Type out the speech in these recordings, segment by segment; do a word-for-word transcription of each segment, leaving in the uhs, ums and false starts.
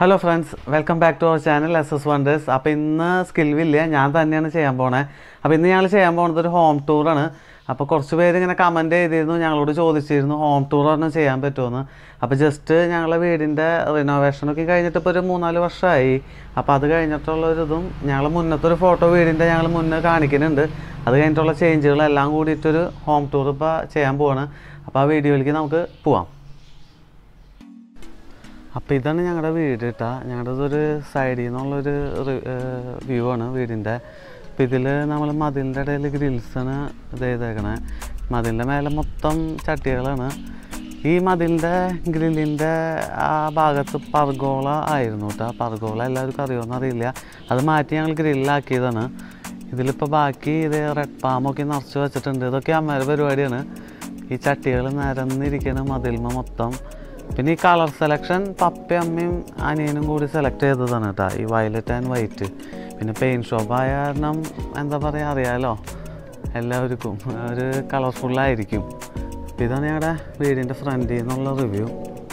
Hello friends, welcome back to our channel S S Wonders. അപ്പോൾ ഇന്ന് skill villa ഞാൻ തന്നെയാണ് ചെയ്യാൻ പോണേ. അപ്പോൾ ഇന്ന് ഞങ്ങൾ ചെയ്യാൻ പോകുന്നത് ഒരു ഹോം ടൂർ ആണ്. അപ്പോൾ കുറച്ച് പേര് ഇങ്ങനെ കമന്റ് ചെയ്തിരുന്നു, ഞങ്ങളോട് ചോദിച്ചിരുന്നു ഹോം ടൂർ ആണ് ചെയ്യാൻ പറ്റുമോന്ന്. അപ്പോൾ ജസ്റ്റ് ഞങ്ങളെ വീടിന്റെ റിനോവേഷൻ ഒക്കെ കഴിഞ്ഞിട്ട് ഇപ്പോൾ ഒരു മൂന്നാല് വർഷമായി. അപ്പോൾ അത് കഴിഞ്ഞിട്ടുള്ള ഒരു ഇതും ഞങ്ങൾ മുന്നത്തെ ഒരു ഫോട്ടോ വീടിന്റെ ഞങ്ങൾ മുന്നേ കാണിക്കുന്നുണ്ട്. അത് കഴിഞ്ഞിട്ടുള്ള ചേഞ്ചുകളെല്ലാം കൂടിയിട്ടൊരു ഹോം ടൂർ ഇപ്പോൾ ചെയ്യാൻ പോവാണ്. അപ്പോൾ ആ വീഡിയോയിലേക്ക് നമുക്ക് പോവാം. അപ്പോൾ ഇതാണ് ഞങ്ങളുടെ വീട് കേട്ടോ. ഞങ്ങളുടേതൊരു സൈഡിൽ നിന്നുള്ളൊരു വ്യൂ ആണ് വീടിൻ്റെ. അപ്പോൾ ഇതിൽ നമ്മൾ മതിലിൻ്റെ ഇടയിൽ ഗ്രിൽസാണ് ഇത് ചെയ്തേക്കണേ. മതിലിൻ്റെ മേലെ മൊത്തം ചട്ടികളാണ്. ഈ മതിലിൻ്റെ ഗ്രില്ലിൻ്റെ ആ ഭാഗത്ത് പർഗോള ആയിരുന്നു കേട്ടോ. പർഗോള എല്ലാവർക്കും അറിയുമെന്ന് അറിയില്ല. അത് മാറ്റി ഞങ്ങൾ ഗ്രില്ലാക്കിയതാണ്. ഇതിലിപ്പോൾ ബാക്കി ഇത് റെഡ് പാമൊക്കെ നിറച്ച് വെച്ചിട്ടുണ്ട്. ഇതൊക്കെ അമ്മയുടെ പരിപാടിയാണ്. ഈ ചട്ടികൾ നിരന്നിരിക്കുന്ന മതിൽമ മൊത്തം. പിന്നെ ഈ കളർ സെലക്ഷൻ പപ്പയും അമ്മയും അനിയനും കൂടി സെലക്ട് ചെയ്തതാണ് കേട്ടോ, ഈ വയലറ്റ് ആൻഡ് വൈറ്റ്. പിന്നെ പെയിൻറ്റ് ഷോപ്പ് ആയ കാരണം എന്താ പറയുക അറിയാമല്ലോ, എല്ലാവർക്കും ഒരു കളർഫുള്ളായിരിക്കും. അപ്പോൾ ഇതാണ് ഞങ്ങളുടെ വീടിൻ്റെ ഫ്രണ്ടിൽ നിന്നുള്ള റിവ്യൂ.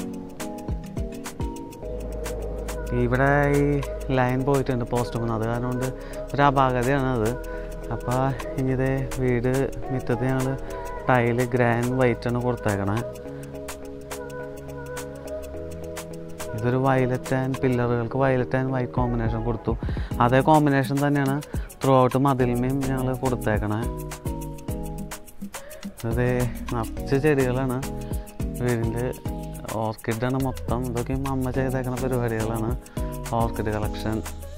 ഇവിടെ ഈ ലൈൻ പോയിട്ടുണ്ട് പോസ്റ്റ് മുന്ന്, അത് കാരണം കൊണ്ട് ഒരു അപാകതയാണ് അത്. അപ്പോൾ ഇനി ഇതേ വീട് മുറ്റത്ത് ഞങ്ങൾ ടൈല് ഗ്രാൻഡ് വൈറ്റാണ് കൊടുത്തേക്കണേ. ഇതൊരു വയലറ്റ് ആൻഡ് പില്ലറുകൾക്ക് വയലറ്റ് ആൻഡ് വൈറ്റ് കോമ്പിനേഷൻ കൊടുത്തു. അതേ കോമ്പിനേഷൻ തന്നെയാണ് ത്രൂ ഔട്ട് മതിൽമയും ഞങ്ങൾ കൊടുത്തേക്കണേ. ഇത് നിറച്ച് ചെടികളാണ് വീടിൻ്റെ. ഓർക്കിഡാണ് മൊത്തം. ഇതൊക്കെ അമ്മ ചെയ്തേക്കണ പരിപാടികളാണ്, ഓർക്കിഡ് കളക്ഷൻ.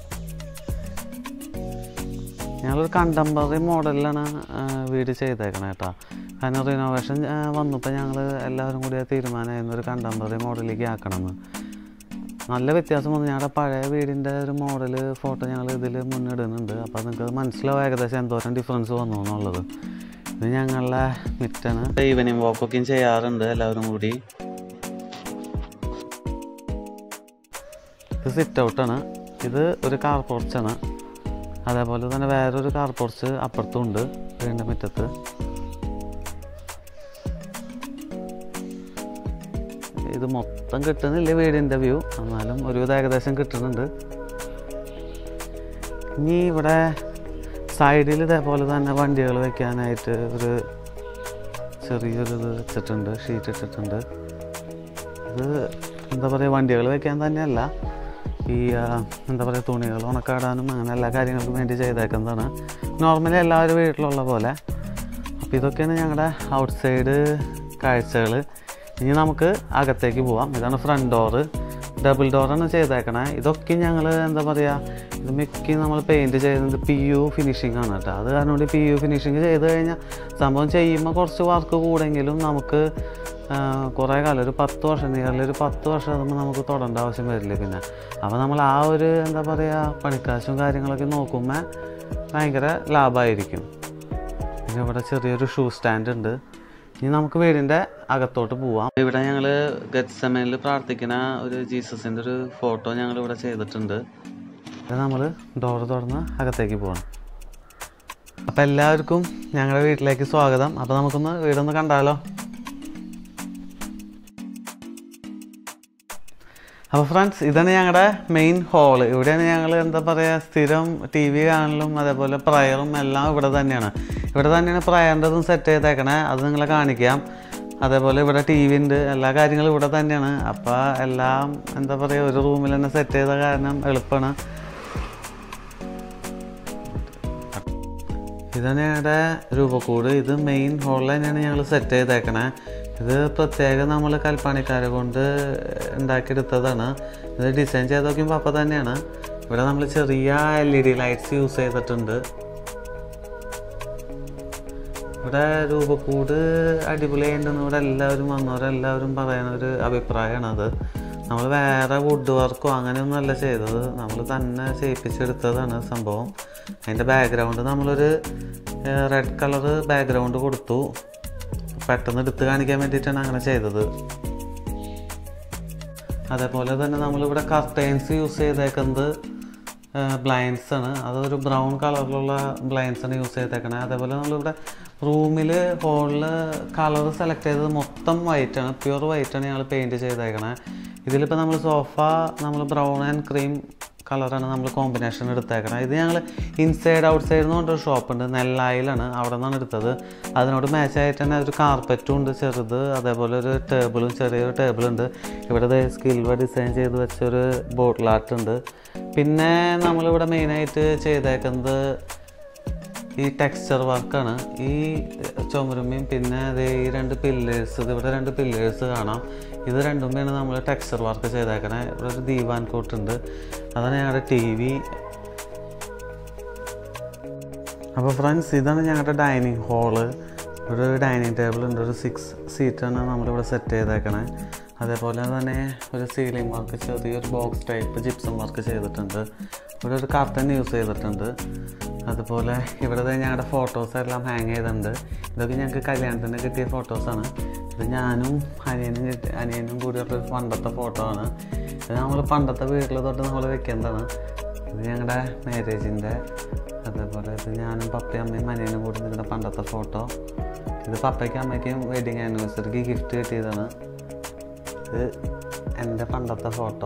ഞങ്ങളൊരു കണ്ടംപററി മോഡലിലാണ് വീട് ചെയ്തേക്കണേ കേട്ടോ. കാരണം റിനോവേഷൻ വന്നപ്പോൾ ഞങ്ങൾ എല്ലാവരും കൂടി തീരുമാനമായിരുന്നു ഒരു കണ്ടംപററി മോഡലിലേക്ക് ആക്കണമെന്ന്. നല്ല വ്യത്യാസം വന്നു. ഞങ്ങളുടെ പഴയ വീടിൻ്റെ ഒരു മോഡൽ ഫോട്ടോ ഞങ്ങൾ ഇതിൽ മുന്നിടുന്നുണ്ട്. അപ്പോൾ നിങ്ങൾക്ക് മനസ്സിലാവും ഏകദേശം എന്തോരം ഡിഫറൻസ് വന്നു എന്നുള്ളത്. ഇത് ഞങ്ങളുടെ മിറ്റാണ്. ഈവനിങ് വാക്കൊക്കെയും ചെയ്യാറുണ്ട് എല്ലാവരും കൂടി. ഇത് സിറ്റ് ഔട്ടാണ്. ഇത് ഒരു കാർ പോർച്ചാണ്. അതേപോലെ തന്നെ വേറൊരു കാർ പോർച്ച് അപ്പുറത്തും ഉണ്ട് വീടിൻ്റെ മുറ്റത്ത്. ഇത് മൊത്തം കിട്ടുന്നില്ല വീടിൻ്റെ വ്യൂ, എന്നാലും ഒരുവിധം ഏകദേശം കിട്ടുന്നുണ്ട്. ഇനി ഇവിടെ സൈഡിൽ ഇതേപോലെ തന്നെ വണ്ടികൾ വയ്ക്കാനായിട്ട് ഒരു ചെറിയൊരു ഇത് വെച്ചിട്ടുണ്ട്, ഷീറ്റ് ഇട്ടിട്ടുണ്ട്. ഇത് എന്താ പറയുക, വണ്ടികൾ വയ്ക്കാൻ തന്നെയല്ല, ഈ എന്താ പറയുക തുണികൾ ഉണക്കാടാനും അങ്ങനെ എല്ലാ കാര്യങ്ങൾക്കും വേണ്ടി ചെയ്തേക്കുന്നതാണ്. നോർമലി എല്ലാവരും വീട്ടിലുള്ള പോലെ. അപ്പോൾ ഇതൊക്കെയാണ് ഞങ്ങളുടെ ഔട്ട് സൈഡ് കാഴ്ചകൾ. ഇനി നമുക്ക് അകത്തേക്ക് പോവാം. ഇതാണ് ഫ്രണ്ട് ഡോറ്. ഡബിൾ ഡോറാണ് ചെയ്തേക്കണേ. ഇതൊക്കെ ഞങ്ങൾ എന്താ പറയുക, ഇത് മിക്ക നമ്മൾ പെയിൻറ്റ് ചെയ്യുന്നത് പി യു ഫിനിഷിംഗ് ആണ് കേട്ടോ. അത് കാരണം കൊണ്ട് പി യു ഫിനിഷിങ് ചെയ്ത് കഴിഞ്ഞാൽ സംഭവം ചെയ്യുമ്പോൾ കുറച്ച് വർക്ക് കൂടെങ്കിലും നമുക്ക് കുറേ കാലം ഒരു പത്ത് വർഷം നിയർലി ഒരു പത്ത് വർഷം ആകുമ്പോൾ നമുക്ക് തൊടേണ്ട ആവശ്യം വരില്ല. പിന്നെ അപ്പോൾ നമ്മൾ ആ ഒരു എന്താ പറയുക പണിക്കാശും കാര്യങ്ങളൊക്കെ നോക്കുമ്പോൾ ഭയങ്കര ലാഭമായിരിക്കും. പിന്നെ ഇവിടെ ചെറിയൊരു ഷൂ സ്റ്റാൻഡ് ഉണ്ട്. ഇനി നമുക്ക് വീടിൻ്റെ അകത്തോട്ട് പോവാം. ഇവിടെ ഞങ്ങൾ ഗെത്സമേനിൽ പ്രാർത്ഥിക്കുന്ന ഒരു ജീസസിൻ്റെ ഒരു ഫോട്ടോ ഞങ്ങൾ ഇവിടെ ചെയ്തിട്ടുണ്ട്. അത് നമ്മൾ ഡോറ് തുറന്ന് അകത്തേക്ക് പോകണം. അപ്പോൾ എല്ലാവർക്കും ഞങ്ങളുടെ വീട്ടിലേക്ക് സ്വാഗതം. അപ്പോൾ നമുക്കൊന്ന് വീടൊന്ന് കണ്ടാലോ. അപ്പോൾ ഫ്രണ്ട്സ്, ഇതാണ് ഞങ്ങളുടെ മെയിൻ ഹോള്. ഇവിടെയാണ് ഞങ്ങൾ എന്താ പറയുക സ്ഥിരം ടി വി കാണലും അതേപോലെ പ്രയറും എല്ലാം ഇവിടെ തന്നെയാണ്. ഇവിടെ തന്നെയാണ് പ്രയറിൻ്റെതും സെറ്റ് ചെയ്തേക്കണേ. അത് നിങ്ങളെ കാണിക്കാം. അതേപോലെ ഇവിടെ ടി വി ഉണ്ട്, എല്ലാ കാര്യങ്ങളും ഇവിടെ തന്നെയാണ്. അപ്പോൾ എല്ലാം എന്താ പറയുക ഒരു റൂമിൽ തന്നെ സെറ്റ് ചെയ്ത കാരണം എളുപ്പമാണ്. ഇതാണ് ഞങ്ങളുടെ രൂപക്കൂട്. ഇത് മെയിൻ ഹോളിൽ തന്നെയാണ് ഞങ്ങൾ സെറ്റ് ചെയ്തേക്കണേ. ഇത് പ്രത്യേകം നമ്മൾ കൽപ്പണിക്കാരെ കൊണ്ട് ഉണ്ടാക്കിയെടുത്തതാണ്. ഇത് ഡിസൈൻ ചെയ്ത് നോക്കുമ്പോൾ അപ്പം തന്നെയാണ്. ഇവിടെ നമ്മൾ ചെറിയ L E D lights use ചെയ്തിട്ടുണ്ട്. ഇവിടെ രൂപക്കൂട് അടിപൊളിയായിട്ടുണ്ടെന്ന് ഇവിടെ എല്ലാവരും വന്നവരെല്ലാവരും പറയുന്ന ഒരു അഭിപ്രായമാണ് അത്. നമ്മൾ വേറെ വുഡ് വർക്കോ അങ്ങനെയൊന്നും അല്ല ചെയ്തത്, നമ്മൾ തന്നെ ചെയ്യിപ്പിച്ചെടുത്തതാണ് സംഭവം. അതിൻ്റെ ബാക്ക്ഗ്രൗണ്ട് നമ്മളൊരു റെഡ് കളർ ബാക്ക്ഗ്രൗണ്ട് കൊടുത്തു, പെട്ടെന്ന് എടുത്ത് കാണിക്കാൻ വേണ്ടിയിട്ടാണ് അങ്ങനെ ചെയ്തത്. അതേപോലെ തന്നെ നമ്മളിവിടെ കർട്ടൈൻസ് യൂസ് ചെയ്തേക്കുന്നത് ബ്ലൈൻഡ്സ് ആണ്. അതൊരു ബ്രൗൺ കളറിലുള്ള ബ്ലൈൻഡ്സാണ് യൂസ് ചെയ്തേക്കണേ. അതേപോലെ നമ്മളിവിടെ റൂമിൽ ഹോളിൽ കളർ സെലക്ട് ചെയ്തത് മൊത്തം വൈറ്റാണ്, പ്യുവർ വൈറ്റാണ് ഞങ്ങൾ പെയിൻറ്റ് ചെയ്തേക്കണേ. ഇതിലിപ്പോൾ നമ്മൾ സോഫ നമ്മൾ ബ്രൗൺ ആൻഡ് ക്രീം കളറാണ് നമ്മൾ കോമ്പിനേഷൻ എടുത്തേക്കണം. ഇത് ഞങ്ങൾ ഇൻസൈഡ് ഔട്ട് സൈഡ് എന്ന് പറഞ്ഞൊരു ഷോപ്പുണ്ട്, നെല്ലായിലാണ്, അവിടെ നിന്നാണ് എടുത്തത്. അതിനോട് മാച്ചായിട്ട് തന്നെ ഒരു കാർപ്പറ്റും ഉണ്ട് ചെറുത്, അതേപോലെ ഒരു ടേബിളും ചെറിയൊരു ടേബിളുണ്ട്. ഇവിടെ സ്കിൽവ ഡിസൈൻ ചെയ്ത് വെച്ചൊരു ബോട്ടിൽ ആർട്ട് ഉണ്ട്. പിന്നെ നമ്മളിവിടെ മെയിനായിട്ട് ചെയ്തേക്കുന്നത് ഈ ടെക്സ്ചർ വർക്കാണ്. ഈ ചുമരുമ്മയും പിന്നെ അത് ഈ രണ്ട് പില്ലേഴ്സ്, ഇതിവിടെ രണ്ട് പില്ലേഴ്സ് കാണാം. ഇത് രണ്ടുമ്മയാണ് നമ്മൾ ടെക്സ്ചർ വർക്ക് ചെയ്തേക്കണേ. ഇവിടെ ഒരു ദീവാൻ കോട്ടുണ്ട്, അതാണ് ഞങ്ങളുടെ ടി വി. അപ്പോൾ ഫ്രണ്ട്സ്, ഇതാണ് ഞങ്ങളുടെ ഡൈനിങ് ഹാള്. ഒരു ഡൈനിങ് ടേബിൾ ഉണ്ട്, ഒരു സിക്സ് സീറ്റാണ് നമ്മളിവിടെ സെറ്റ് ചെയ്തേക്കണേ. അതേപോലെ തന്നെ ഒരു സീലിംഗ് വർക്ക്, ചെറിയൊരു ബോക്സ് ടൈപ്പ് ജിപ്സം വർക്ക് ചെയ്തിട്ടുണ്ട്. ഇവിടെ ഒരു കർട്ടൻ യൂസ് ചെയ്തിട്ടുണ്ട്. അതുപോലെ ഇവിടെ ഞങ്ങളുടെ ഫോട്ടോസ് എല്ലാം ഹാങ് ചെയ്തിട്ടുണ്ട്. ഇതൊക്കെ ഞങ്ങൾക്ക് കല്യാണത്തിന് കിട്ടിയ ഫോട്ടോസാണ്. ഇത് ഞാനും അനിയനും കിട്ടി അനിയനും കൂടിയുള്ളൊരു പണ്ടത്തെ ഫോട്ടോ ആണ്. ഇത് നമ്മൾ പണ്ടത്തെ വീട്ടിൽ തൊട്ട് നമ്മൾ വെക്കുന്നതാണ്. ഇത് ഞങ്ങളുടെ മാരേജിൻ്റെ. അതേപോലെ ഇത് ഞാനും പപ്പയും അമ്മയും അനിയനും കൂടി നിൽക്കുന്ന പണ്ടത്തെ ഫോട്ടോ. ഇത് പപ്പയ്ക്കും അമ്മയ്ക്കും വെഡിങ് ആനിവേഴ്സറിക്ക് ഗിഫ്റ്റ് കിട്ടിയതാണ്. ഇത് എൻ്റെ പണ്ടത്തെ ഫോട്ടോ.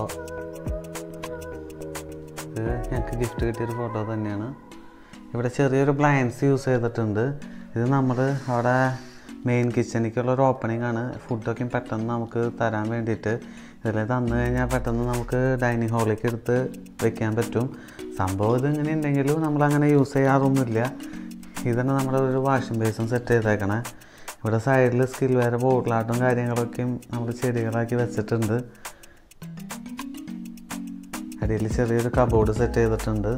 ഇത് ഞങ്ങൾക്ക് ഗിഫ്റ്റ് കിട്ടിയൊരു ഫോട്ടോ തന്നെയാണ്. ഇവിടെ ചെറിയൊരു ബ്ലൈൻഡ്സ് യൂസ് ചെയ്തിട്ടുണ്ട്. ഇത് നമ്മൾ അവിടെ മെയിൻ കിച്ചണിക്കുള്ളൊരു ഓപ്പണിംഗ് ആണ്. ഫുഡൊക്കെ പെട്ടെന്ന് നമുക്ക് തരാൻ വേണ്ടിയിട്ട് ഇതിൽ തന്നു കഴിഞ്ഞാൽ പെട്ടെന്ന് നമുക്ക് ഡൈനിങ് ഹാളിലേക്ക് എടുത്ത് വെക്കാൻ പറ്റും. സംഭവം ഇത് ഇങ്ങനെ ഉണ്ടെങ്കിലും നമ്മളങ്ങനെ യൂസ് ചെയ്യാറൊന്നുമില്ല. ഇതന്നെ നമ്മുടെ ഒരു വാഷിംഗ് ബേസും സെറ്റ് ചെയ്തേക്കണേ. ഇവിടെ സൈഡിൽ സ്കിൽ വേറെ ബോട്ടിലാട്ടും കാര്യങ്ങളൊക്കെയും നമ്മൾ ചെടികളാക്കി വെച്ചിട്ടുണ്ട്. അടിയിൽ ചെറിയൊരു കബോർഡ് സെറ്റ് ചെയ്തിട്ടുണ്ട്.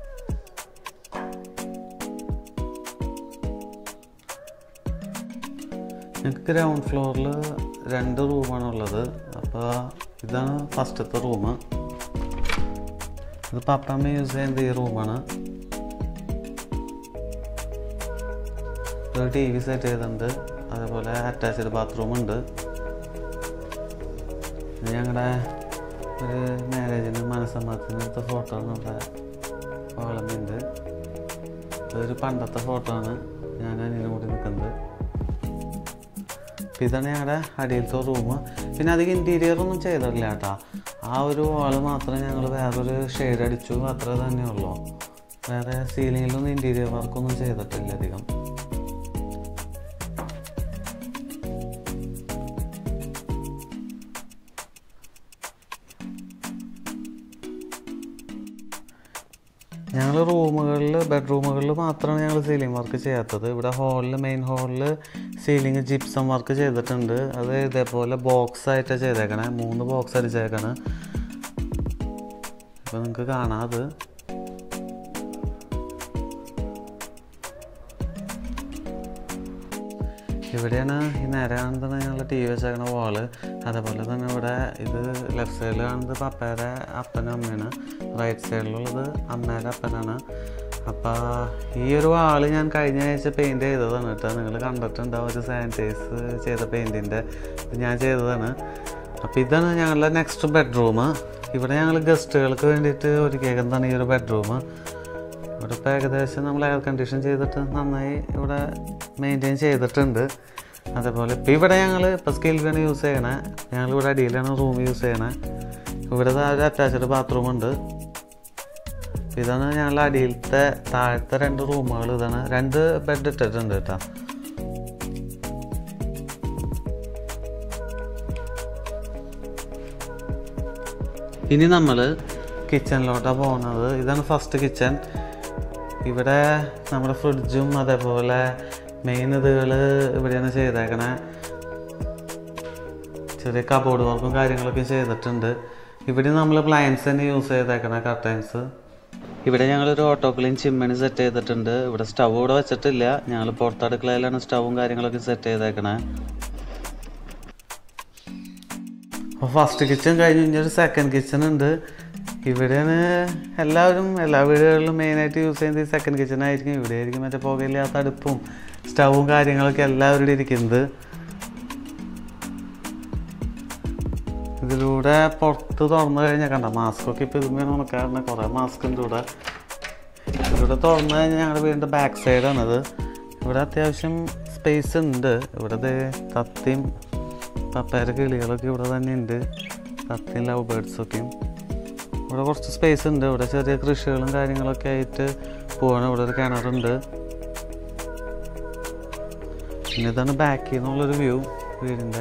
ഞങ്ങൾക്ക് ഗ്രൗണ്ട് ഫ്ലോറിൽ രണ്ട് റൂമാണുള്ളത്. അപ്പോൾ ഇതാണ് ഫസ്റ്റത്തെ റൂം. ഇത് പപ്പമ്മ യൂസ് ചെയ്യുന്നത് ഈ റൂമാണ്. ഒരു ടി വി സെറ്റ് ചെയ്തിട്ടുണ്ട്. അതേപോലെ അറ്റാച്ച്ഡ് ബാത്റൂം ഉണ്ട്. ഞങ്ങളുടെ ഒരു മാരേജിന് മനസ്സമ്മതത്തിന് എടുത്ത ഫോട്ടോ നമ്മുടെ ഓളമുണ്ട്. ഇതൊരു പണ്ടത്തെ ഫോട്ടോ ആണ്, ഞാൻ അതിനും കൂടി നിൽക്കുന്നത്. ഇതാണ് ഞങ്ങളുടെ അടിയിലത്തെ റൂം. പിന്നെ അധികം ഇൻറ്റീരിയർ ഒന്നും ചെയ്തിട്ടില്ല കേട്ടോ. ആ ഒരു വാള് മാത്രം ഞങ്ങൾ വേറൊരു ഷെയ്ഡ് അടിച്ചു, അത്ര തന്നെ ഉള്ളൂ. വേറെ സീലിങ്ങിലൊന്നും ഇൻറ്റീരിയർ വർക്കൊന്നും ചെയ്തിട്ടില്ല അധികം. ഞങ്ങൾ റൂമുകളിൽ ബെഡ്റൂമുകളിൽ മാത്രമാണ് ഞങ്ങൾ സീലിംഗ് വർക്ക് ചെയ്യാത്തത്. ഇവിടെ ഹാളിൽ മെയിൻ ഹാളിൽ സീലിംഗ് ജിപ്സം വർക്ക് ചെയ്തിട്ടുണ്ട്. അത് ഇതേപോലെ ബോക്സ് ആയിട്ടാണ് ചെയ്തേക്കണേ. മൂന്ന് ബോക്സ് അടിച്ചേക്കണേ. അപ്പോൾ നിങ്ങൾക്ക് കാണാം. അത് ഇവിടെയാണ് ഈ നേരെ കാണുന്നത് ഞങ്ങൾ ടി വി വെച്ചേക്കണ വാള്. അതേപോലെ തന്നെ ഇവിടെ ഇത് ലെഫ്റ്റ് സൈഡിൽ കാണുന്നത് പപ്പയുടെ അപ്പനും അമ്മയാണ്, റൈറ്റ് സൈഡിലുള്ളത് അമ്മയുടെ അപ്പനാണ്. അപ്പോൾ ഈ ഒരു വാള് ഞാൻ കഴിഞ്ഞ ആഴ്ച പെയിൻറ്റ് ചെയ്തതാണ് കേട്ടോ. നിങ്ങൾ കണ്ടിട്ടുണ്ടാവും ഒരു സാനിറ്റൈസ് ചെയ്ത പെയിൻറ്റിൻ്റെ. ഇത് ഞാൻ ചെയ്തതാണ്. അപ്പോൾ ഇതാണ് ഞങ്ങളുടെ നെക്സ്റ്റ് ബെഡ്റൂം. ഇവിടെ ഞങ്ങൾ ഗസ്റ്റുകൾക്ക് വേണ്ടിയിട്ട് ഒരുക്കിയേക്കുന്നതാണ് ഈ ഒരു ബെഡ്റൂം. ഇവിടെ ഇപ്പോൾ ഏകദേശം നമ്മൾ എയർ കണ്ടീഷൻ ചെയ്തിട്ട് നന്നായി ഇവിടെ മെയിൻറ്റെയിൻ ചെയ്തിട്ടുണ്ട്. അതേപോലെ ഇപ്പോൾ ഇവിടെ ഞങ്ങൾ ഇപ്പോൾ സ്കിൽവാണ് യൂസ് ചെയ്യണേ. ഞങ്ങളിവിടെ അടിയിലാണ് റൂം യൂസ് ചെയ്യണേ. ഇവിടെ ഒരു അറ്റാച്ച്ഡ് ബാത്റൂം ഉണ്ട്. ഇതാണ് ഞങ്ങളുടെ അടിയിലത്തെ താഴത്തെ രണ്ട് റൂമുകൾ. ഇതാണ് രണ്ട് ബെഡ് ഇട്ടിട്ടുണ്ട് കേട്ടോ. ഇനി നമ്മൾ കിച്ചണിലോട്ടാണ് പോകുന്നത്. ഇതാണ് ഫസ്റ്റ് കിച്ചൺ. ഇവിടെ നമ്മുടെ ഫ്രിഡ്ജും അതേപോലെ മെയിൻ ഇതുകൾ ഇവിടെയാണ് ചെയ്തേക്കണേ. ചെറിയ കബോർഡ് വർക്കും കാര്യങ്ങളൊക്കെ ചെയ്തിട്ടുണ്ട്. ഇവിടെ നമ്മൾ ബ്ലൈൻഡ്സ് തന്നെ യൂസ് ചെയ്തേക്കണേ, കർട്ടൻസ്. ഇവിടെ ഞങ്ങളൊരു ഓട്ടോ ക്ലീൻ ചിമ്മണി സെറ്റ് ചെയ്തിട്ടുണ്ട്. ഇവിടെ സ്റ്റവ് ഇവിടെ വെച്ചിട്ടില്ല. ഞങ്ങൾ പുറത്തടുക്കളയിലാണ് സ്റ്റവും കാര്യങ്ങളൊക്കെ സെറ്റ് ചെയ്തേക്കണേ. അപ്പോൾ ഫസ്റ്റ് കിച്ചൺ കഴിഞ്ഞ് കഴിഞ്ഞൊരു സെക്കൻഡ് കിച്ചൺ ഉണ്ട്. ഇവിടെയാണ് എല്ലാവരും എല്ലാ വീടുകളിലും മെയിനായിട്ട് യൂസ് ചെയ്യുന്നത് ഈ സെക്കൻഡ് കിച്ചൺ ആയിരിക്കും. ഇവിടെ ആയിരിക്കും മറ്റേ പുകയില്ലാത്ത അടുപ്പും സ്റ്റവും കാര്യങ്ങളൊക്കെ എല്ലാവരും ഇരിക്കുന്നത്. ഇതിലൂടെ പുറത്ത് തുറന്നു കഴിഞ്ഞാൽ കണ്ട മാസ്കൊക്കെ ഇപ്പോൾ ഇതുമേ നോക്കാറുണ്ട്. കുറേ മാസ്ക് ഉണ്ട് ഇവിടെ. ഇവിടെ തുറന്നു കഴിഞ്ഞാൽ ഞങ്ങളുടെ വീടിൻ്റെ ബാക്ക് സൈഡാണിത്. ഇവിടെ അത്യാവശ്യം സ്പേസ് ഉണ്ട്. ഇവിടെ തത്തിയും പപ്പയുടെ കിളികളൊക്കെ ഇവിടെ തന്നെ ഉണ്ട്. തത്തയും ലവ് ബേർഡ്സൊക്കെയും. ഇവിടെ കുറച്ച് സ്പേസ് ഉണ്ട്. ഇവിടെ ചെറിയ കൃഷികളും കാര്യങ്ങളൊക്കെ ആയിട്ട് പോവാണ്. ഇവിടെ ഒരു കിണറുണ്ട്. പിന്നെ ഇതാണ് ബാക്കിൽ നിന്നുള്ളൊരു വ്യൂ വീടിൻ്റെ.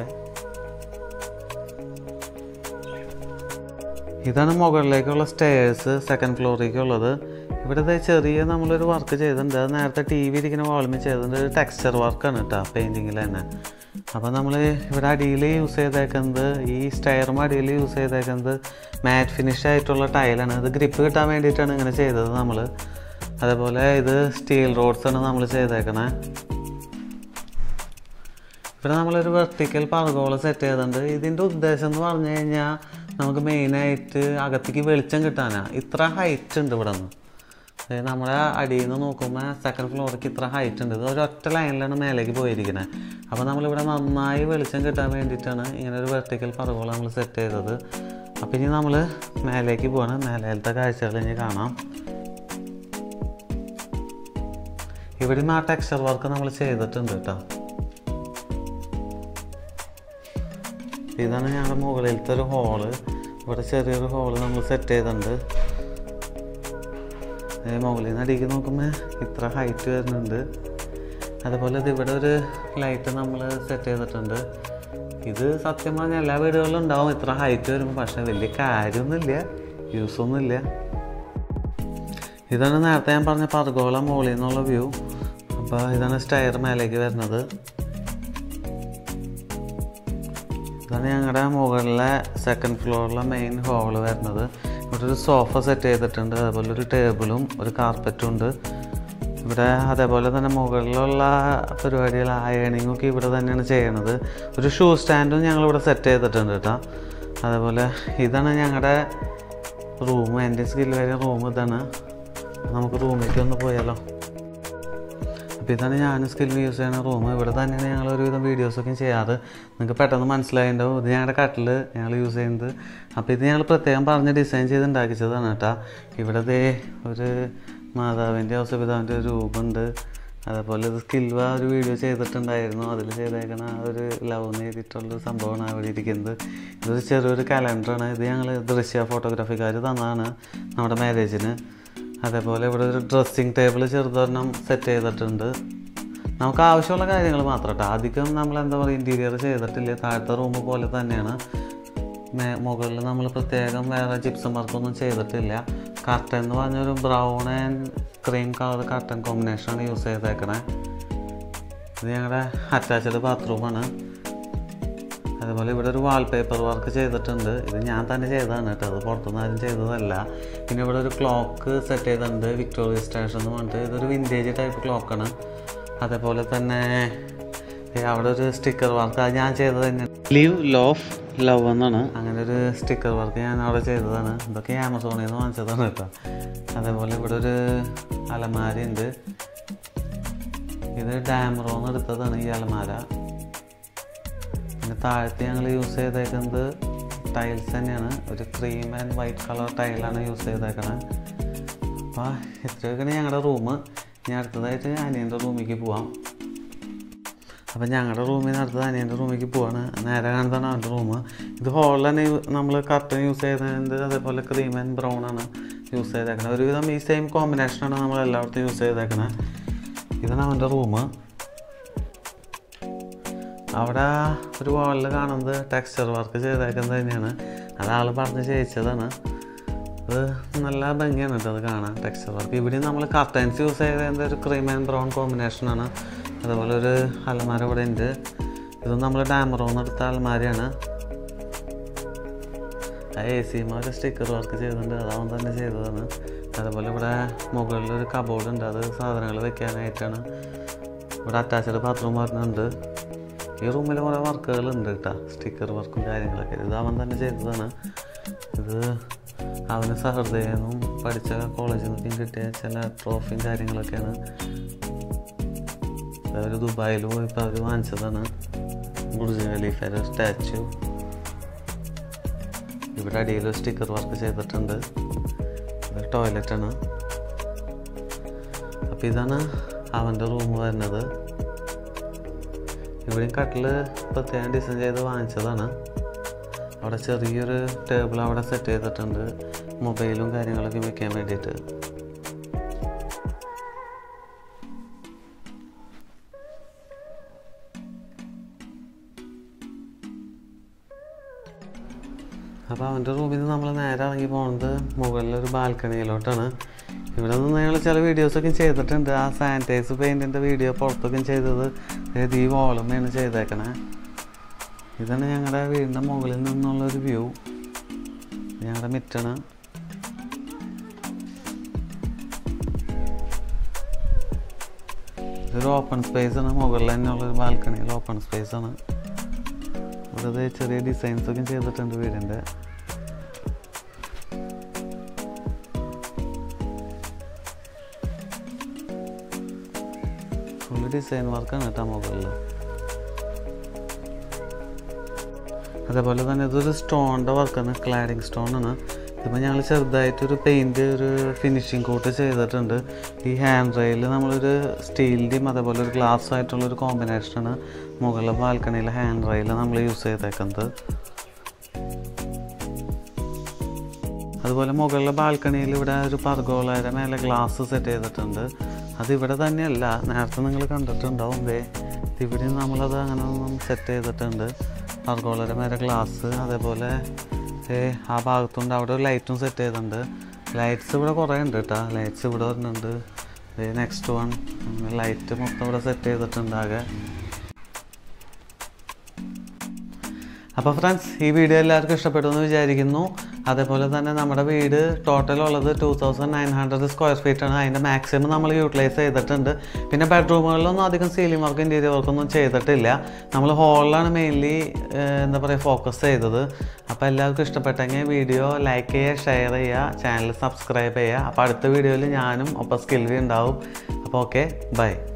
ഇതാണ് മുകളിലേക്കുള്ള സ്റ്റെയർസ്, സെക്കൻഡ് ഫ്ലോറിലേക്കുള്ളത്. ഇവിടെ ചെറിയ നമ്മളൊരു വർക്ക് ചെയ്തിട്ടുണ്ട്. അത് നേരത്തെ ടി വി ഇരിക്കുന്ന വാൾമി ചെയ്തിട്ടുണ്ട്. ഒരു ടെക്സ്ചർ വർക്കാണ് കേട്ടോ, പെയിൻറ്റിങ്ങിൽ തന്നെ. അപ്പോൾ നമ്മൾ ഇവിടെ അടിയിൽ യൂസ് ചെയ്തേക്കുന്നത്, ഈ സ്റ്റെയറും അടിയിൽ യൂസ് ചെയ്തേക്കുന്നത് മാറ്റ് ഫിനിഷ് ആയിട്ടുള്ള ടൈലാണ്. ഇത് ഗ്രിപ്പ് കിട്ടാൻ വേണ്ടിയിട്ടാണ് ഇങ്ങനെ ചെയ്തത് നമ്മൾ. അതേപോലെ ഇത് സ്റ്റീൽ റോഡ്സാണ് നമ്മൾ ചെയ്തേക്കണേ. ഇവിടെ നമ്മളൊരു വെർട്ടിക്കൽ പർഗോള സെറ്റ് ചെയ്തിട്ടുണ്ട്. ഇതിൻ്റെ ഉദ്ദേശം എന്ന് പറഞ്ഞു കഴിഞ്ഞാൽ നമുക്ക് മെയിനായിട്ട് അകത്തേക്ക് വെളിച്ചം കിട്ടാനാണ്. ഇത്ര ഹൈറ്റ് ഉണ്ട് ഇവിടെ നിന്ന്. നമ്മുടെ അടിയിൽ നിന്ന് നോക്കുമ്പോൾ സെക്കൻഡ് ഫ്ലോറിലേക്ക് ഇത്ര ഹൈറ്റ് ഉണ്ട്. ഇത് ഒരൊറ്റ ലൈനിലാണ് മേലേക്ക് പോയിരിക്കുന്നത്. അപ്പോൾ നമ്മളിവിടെ നന്നായി വെളിച്ചം കിട്ടാൻ വേണ്ടിയിട്ടാണ് ഇങ്ങനെ ഒരു വെർട്ടിക്കൽ പർഗോള നമ്മൾ സെറ്റ് ചെയ്തത്. അപ്പോൾ ഇനി നമ്മൾ മേലേക്ക് പോവാണ്. മേലത്തെ കാഴ്ചകൾ ഇനി കാണാം. ഇവിടെയും ആ ടെക്സ്ചർ വർക്ക് നമ്മൾ ചെയ്തിട്ടുണ്ട് കേട്ടോ. ഇതാണ് ഞങ്ങളുടെ മുകളിലത്തെ ഒരു ഹോള്. ഇവിടെ ചെറിയൊരു ഹോള് നമ്മൾ സെറ്റ് ചെയ്തിട്ടുണ്ട്. മുകളിൽ നിന്ന് അടിക്ക് നോക്കുമ്പോൾ ഇത്ര ഹൈറ്റ് വരുന്നുണ്ട്. അതുപോലെ ഇത് ഇവിടെ ഒരു ലൈറ്റ് നമ്മൾ സെറ്റ് ചെയ്തിട്ടുണ്ട്. ഇത് സത്യം പറഞ്ഞാൽ എല്ലാ വീടുകളിലും ഉണ്ടാവും ഇത്ര ഹൈറ്റ് വരുമ്പോൾ. പക്ഷേ വലിയ കാര്യമൊന്നുമില്ല, യൂസൊന്നുമില്ല. ഇതാണ് നേരത്തെ ഞാൻ പറഞ്ഞ പർഗോള മുകളിൽ നിന്നുള്ള വ്യൂ. അപ്പോൾ ഇതാണ് സ്റ്റെയർ മേലേക്ക് വരുന്നത്. ഇതാണ് ഞങ്ങളുടെ മുകളിലെ സെക്കൻഡ് ഫ്ലോറിലെ മെയിൻ ഹോള് വരുന്നത്. ഇവിടെ ഒരു സോഫ സെറ്റ് ചെയ്തിട്ടുണ്ട്. അതുപോലെ ഒരു ടേബിളും ഒരു കാർപ്പറ്റും ഉണ്ട് ഇവിടെ. അതേപോലെ തന്നെ മുകളിലുള്ള പരിപാടികൾ, അയണിങ്ങൊക്കെ ഇവിടെ തന്നെയാണ് ചെയ്യണത്. ഒരു ഷൂ സ്റ്റാൻഡും ഞങ്ങളിവിടെ സെറ്റ് ചെയ്തിട്ടുണ്ട് കേട്ടോ. അതേപോലെ ഇതാണ് ഞങ്ങളുടെ റൂം. എൻ്റെ സ്കിൽ വരെ റൂം ഇതാണ്. നമുക്ക് റൂമിലേക്ക് ഒന്ന് പോയാലോ. അപ്പോൾ ഇതാണ് ഞാൻ സ്കിൽ യൂസ് ചെയ്യുന്ന റൂം. ഇവിടെ തന്നെയാണ് ഞങ്ങൾ ഒരുവിധം വീഡിയോസൊക്കെ ചെയ്യാറ്. നിങ്ങൾക്ക് പെട്ടെന്ന് മനസ്സിലായിട്ടുണ്ടാവും. ഇത് ഞങ്ങളുടെ കട്ടിൽ ഞങ്ങൾ യൂസ് ചെയ്യുന്നത്. അപ്പോൾ ഇത് ഞങ്ങൾ പ്രത്യേകം പറഞ്ഞ് ഡിസൈൻ ചെയ്ത് ഉണ്ടാക്കിച്ചതാണ് കേട്ടോ. ഇവിടെ ദേ ഒരു മാതാവിൻ്റെ ഔസപിതാവിൻ്റെ ഒരു രൂപമുണ്ട്. അതേപോലെ ഇത് സ്കിൽവ ഒരു വീഡിയോ ചെയ്തിട്ടുണ്ടായിരുന്നു. അതിൽ ചെയ്തേക്കണ ഒരു ലവ് നേരിട്ടുള്ളൊരു സംഭവമാണ് അവിടെ ഇരിക്കുന്നത്. ഇതൊരു ചെറിയൊരു കലണ്ടറാണ്. ഇത് ഞങ്ങൾ ദൃശ്യ ഫോട്ടോഗ്രാഫിക്കാർ തന്നതാണ് നമ്മുടെ മാരേജിന്. അതേപോലെ ഇവിടെ ഒരു ഡ്രസ്സിങ് ടേബിൾ ചെറുതൊരെണ്ണം സെറ്റ് ചെയ്തിട്ടുണ്ട്. നമുക്ക് ആവശ്യമുള്ള കാര്യങ്ങൾ മാത്രം കേട്ടോ. അധികം നമ്മൾ എന്താ പറയുക ഇൻറ്റീരിയർ ചെയ്തിട്ടില്ല. താഴത്തെ റൂം പോലെ തന്നെയാണ്. മേ മുകളിൽ നമ്മൾ പ്രത്യേകം വേറെ ജിപ്സം വർക്കൊന്നും ചെയ്തിട്ടില്ല. കർട്ടൻ എന്ന് പറഞ്ഞൊരു brown and cream colour curtain കോമ്പിനേഷനാണ് യൂസ് ചെയ്തേക്കണേ. ഇത് ഞങ്ങളുടെ അറ്റാച്ച്ഡ് ബാത്റൂമാണ്. അതുപോലെ ഇവിടെ ഒരു വാൾപേപ്പർ വർക്ക് ചെയ്തിട്ടുണ്ട്. ഇത് ഞാൻ തന്നെ ചെയ്തതാണ് കേട്ടോ, അത് പുറത്തുനിന്ന് ആരും ചെയ്തതല്ല. പിന്നെ ഇവിടെ ഒരു ക്ലോക്ക് സെറ്റ് ചെയ്തിട്ടുണ്ട്, വിക്ടോറിയ സ്റ്റേഷൻ എന്ന് പറഞ്ഞിട്ട്. ഇതൊരു വിൻറ്റേജ് ടൈപ്പ് ക്ലോക്കാണ്. അതേപോലെ തന്നെ അവിടെ ഒരു സ്റ്റിക്കർ വർക്ക്, അത് ഞാൻ ചെയ്തത് തന്നെ. ലീവ് ലോഫ് ലവ് എന്നാണ്. അങ്ങനെ ഒരു സ്റ്റിക്കർ വർക്ക് ഞാൻ അവിടെ ചെയ്തതാണ്. ഇതൊക്കെ ആമസോണിൽ നിന്ന് വാങ്ങിച്ചതാണ് കേട്ടോ. അതേപോലെ ഇവിടെ ഒരു അലമാര ഉണ്ട്. ഇത് ഡാമറോന്ന് എടുത്തതാണ് ഈ അലമാര. പിന്നെ താഴത്ത് ഞങ്ങൾ യൂസ് ചെയ്തേക്കുന്നത് ടൈൽസ് തന്നെയാണ്. ഒരു ക്രീം ആൻഡ് വൈറ്റ് കളർ ടൈലാണ് യൂസ് ചെയ്തേക്കണത്. അപ്പോൾ ഇത്രയൊക്കെയാണ് ഞങ്ങളുടെ റൂം. ഇനി അടുത്തതായിട്ട് അനിയൻ്റെ റൂമിലേക്ക് പോവാം. അപ്പം ഞങ്ങളുടെ റൂമിൽ നിന്ന് അടുത്തത് അനിയൻ്റെ റൂമിലേക്ക് പോവാണ്. നേരെ കാണുന്നതാണ് അവൻ്റെ റൂം. ഇത് ഹോളിൽ തന്നെ നമ്മൾ കർട്ടൻ യൂസ് ചെയ്തത്. അതേപോലെ ക്രീം ആൻഡ് ബ്രൗൺ ആണ് യൂസ് ചെയ്തേക്കണത്. ഒരുവിധം ഈ സെയിം കോമ്പിനേഷനാണ് നമ്മൾ എല്ലായിടത്തും യൂസ് ചെയ്തേക്കണത്. ഇതാണ് അവൻ്റെ റൂം. അവിടെ ഒരു വാളിൽ കാണുന്നത് ടെക്സ്ചർ വർക്ക് ചെയ്തേക്കുന്നത് തന്നെയാണ്. അതാൾ പറഞ്ഞ് ചെയ്യിച്ചതാണ്. അത് നല്ല ഭംഗിയാണ് കേട്ടോ അത് കാണാൻ, ടെക്സ്ചർ വർക്ക്. ഇവിടെ നമ്മൾ കർട്ടൻസ് യൂസ് ചെയ്തത് ഒരു ക്രീം ആൻഡ് ബ്രൗൺ കോമ്പിനേഷനാണ്. അതുപോലെ ഒരു അലമാര ഇവിടെ ഉണ്ട്. ഇത് നമ്മൾ ഡാമറോന്ന് എടുത്ത അലമാരയാണ്. ആ എ സിമ ഒരു സ്റ്റിക്കർ വർക്ക് ചെയ്തിട്ടുണ്ട്, അതവൻ തന്നെ ചെയ്തതാണ്. അതുപോലെ ഇവിടെ മുകളിലൊരു കബോർഡ് ഉണ്ട്, അത് സാധനങ്ങൾ വെക്കാനായിട്ടാണ്. ഇവിടെ അറ്റാച്ച്ഡ് ബാത്റൂം വരുന്നുണ്ട്. ഈ റൂമിൽ കുറേ വർക്കുകളുണ്ട് കേട്ടോ, സ്റ്റിക്കർ വർക്കും കാര്യങ്ങളൊക്കെ. ഇത് അവൻ തന്നെ ചെയ്തതാണ്. ഇത് അവന് സഹൃദയനും പഠിച്ച കോളേജിൽ നിന്നൊക്കെ കിട്ടിയ ചില ട്രോഫിയും കാര്യങ്ങളൊക്കെയാണ്. അവർ ദുബായിൽ പോയപ്പോൾ അവർ വാങ്ങിച്ചതാണ്. ബുർജ് ഖലീഫയുടെ സ്റ്റാച്ചു. ഇവിടെ അടിയിൽ സ്റ്റിക്കർ വർക്ക് ചെയ്തിട്ടുണ്ട്. ഇത് ടോയ്ലറ്റാണ്. അപ്പോൾ ഇതാണ് അവൻ്റെ റൂം വരുന്നത്. ഇവിടെയും കട്ടിൽ പ്രത്യേകം ഡിസൈൻ ചെയ്ത് വാങ്ങിച്ചതാണ്. അവിടെ ചെറിയൊരു ടേബിൾ അവിടെ സെറ്റ് ചെയ്തിട്ടുണ്ട് മൊബൈലും കാര്യങ്ങളൊക്കെ വെക്കാൻ വേണ്ടിയിട്ട്. അപ്പോൾ അവൻ്റെ റൂമിൽ നിന്ന് നമ്മൾ നേരെ ഇറങ്ങി പോകുന്നത് മുകളിലൊരു ബാൽക്കണിയിലോട്ടാണ്. ഇവിടെ നിന്ന് ഞങ്ങൾ ചില വീഡിയോസൊക്കെ ചെയ്തിട്ടുണ്ട്. ആ സാനിറ്റൈസ് പെയിൻറ്റിൻ്റെ വീഡിയോ പുറത്തൊക്കെ ചെയ്തത് അതായത് ഈ വോളമ്മയാണ് ചെയ്തേക്കണേ. ഇതാണ് ഞങ്ങളുടെ വീടിൻ്റെ മുകളിൽ നിന്നുള്ളൊരു വ്യൂ. ഞങ്ങളുടെ മിറ്റാണ്. ഇതൊരു ഓപ്പൺ സ്പേസാണ്. മുകളിൽ തന്നെയുള്ളൊരു ബാൽക്കണിയിൽ ഓപ്പൺ സ്പേസാണ്. ഇവിടെ ചെറിയ ഡിസൈൻസൊക്കെ ചെയ്തിട്ടുണ്ട് വീടിൻ്റെ. ഫുള്ള് ഡിസൈൻ വർക്കാണ് കേട്ടോ മുകളിൽ. അതേപോലെ തന്നെ ഇതൊരു സ്റ്റോണിൻ്റെ വർക്കാണ്, ക്ലാഡിങ് സ്റ്റോണാണ്. ഇതിപ്പോൾ ഞങ്ങൾ ചെറുതായിട്ടൊരു പെയിൻറ്റ് ഒരു ഫിനിഷിങ് കോട്ട് ചെയ്തിട്ടുണ്ട്. ഈ ഹാൻഡ് റെയിൽ നമ്മളൊരു സ്റ്റീലിൻ്റെയും അതേപോലെ ഒരു ഗ്ലാസ് ആയിട്ടുള്ളൊരു കോമ്പിനേഷനാണ് മുകളിലെ ബാൽക്കണിയിലെ ഹാൻഡ് റെയിൽ നമ്മൾ യൂസ് ചെയ്തേക്കുന്നത്. അതുപോലെ മുകളിലെ ബാൽക്കണിയിൽ ഇവിടെ ഒരു പർഗോളയുടെ മേലെ ഗ്ലാസ് സെറ്റ് ചെയ്തിട്ടുണ്ട്. അതിവിടെ തന്നെയല്ല, നേരത്തെ നിങ്ങൾ കണ്ടിട്ടുണ്ടാവും. വേ ഇവിടെ നമ്മളത് അങ്ങനെ ഒന്നും സെറ്റ് ചെയ്തിട്ടുണ്ട്. പർഗോളയുടെ മേലെ ഗ്ലാസ്, അതേപോലെ ആ ഭാഗത്തുണ്ട് അവിടെ ഒരു ലൈറ്റും സെറ്റ് ചെയ്തിട്ടുണ്ട്. ലൈറ്റ്സ് ഇവിടെ കുറേ ഉണ്ട് കേട്ടോ. ലൈറ്റ്സ് ഇവിടെ വരുന്നുണ്ട്. നെക്സ്റ്റ് വൺ ലൈറ്റ് മൊത്തം ഇവിടെ സെറ്റ് ചെയ്തിട്ടുണ്ട് ആകെ. അപ്പോൾ ഫ്രണ്ട്സ്, ഈ വീഡിയോ എല്ലാവർക്കും ഇഷ്ടപ്പെട്ടു എന്ന് വിചാരിക്കുന്നു. അതേപോലെ തന്നെ നമ്മുടെ വീട് ടോട്ടൽ ഉള്ളത് two thousand nine hundred square ഫീറ്റാണ്. അതിൻ്റെ മാക്സിമം നമ്മൾ യൂട്ടിലൈസ് ചെയ്തിട്ടുണ്ട്. പിന്നെ ബെഡ്റൂമുകളിലൊന്നും അധികം സീലിംഗ് വർക്ക് ഇൻറ്റീരിയർ വർക്കൊന്നും ചെയ്തിട്ടില്ല. നമ്മൾ ഹോളിലാണ് മെയിൻലി എന്താ പറയുക ഫോക്കസ് ചെയ്തത്. അപ്പോൾ എല്ലാവർക്കും ഇഷ്ടപ്പെട്ടെങ്കിൽ വീഡിയോ ലൈക്ക് ചെയ്യുക, ഷെയർ ചെയ്യുക, ചാനൽ സബ്സ്ക്രൈബ് ചെയ്യുക. അപ്പോൾ അടുത്ത വീഡിയോയിൽ ഞാനും ഒപ്പം സ്കിൽവി ഉണ്ടാവും. അപ്പോൾ ഓക്കെ, ബൈ.